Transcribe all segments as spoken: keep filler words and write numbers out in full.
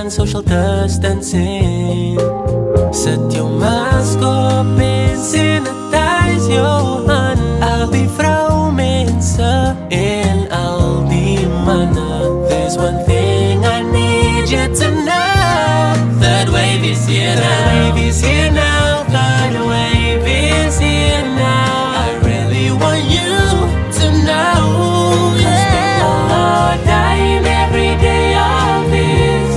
social distancing. Zet jou mask op en sanitize jou hand. Al die vrouwmensen en al die mannen. There's one thing I need you to know. Third wave is here now. Third wave is here now. Third wave is here now. I really want you to know. Cause people are dying every day of this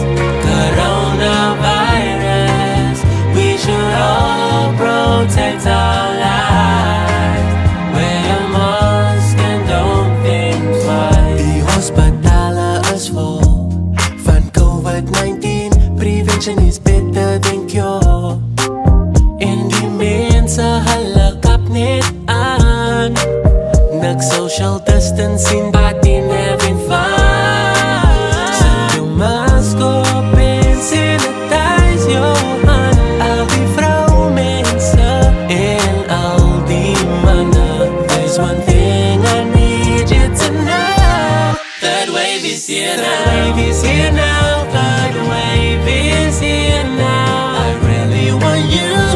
coronavirus. We should all protect our lives. Wear your mask and don't think twice. Die hospitalen is vol van COVID nineteen. Prevention is better than cure. En die mensen hulle kap net aan. Nag social distancing, but in having fun. Zet jou mask op en sanitize jou hand. Al die vrouwmensen en al die mannen. There's one thing I need you to know. Third wave is here now. Third wave is here now. Third wave is here now. I really want you